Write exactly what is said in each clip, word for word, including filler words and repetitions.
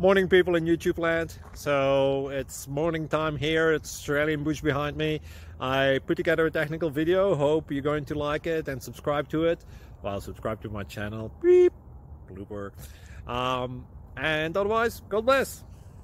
Morning, people in YouTube land. So it's morning time here. It's Australian bush behind me. I put together a technical video. Hope you're going to like it and subscribe to it. Well, subscribe to my channel. Beep. Blooper. Um, and otherwise, God bless.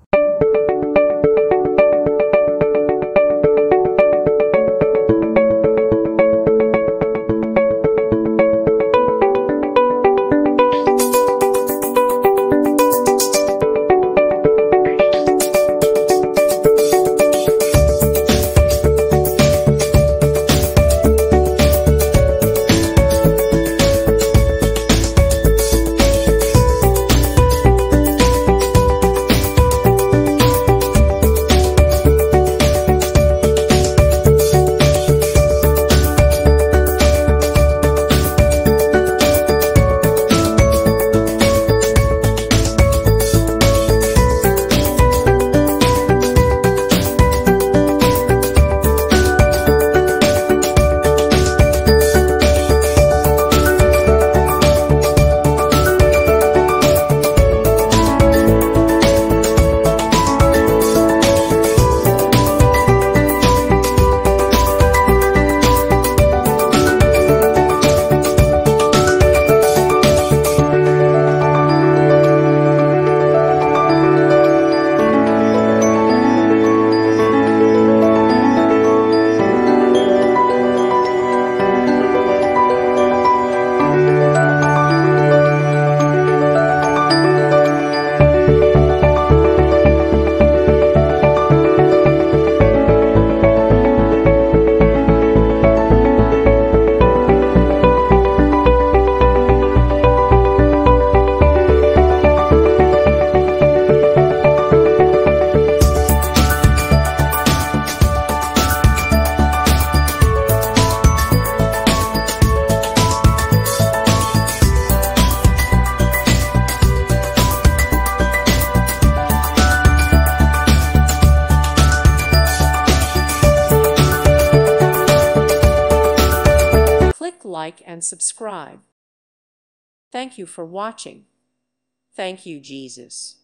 Like and subscribe. Thank you for watching. Thank you, Jesus.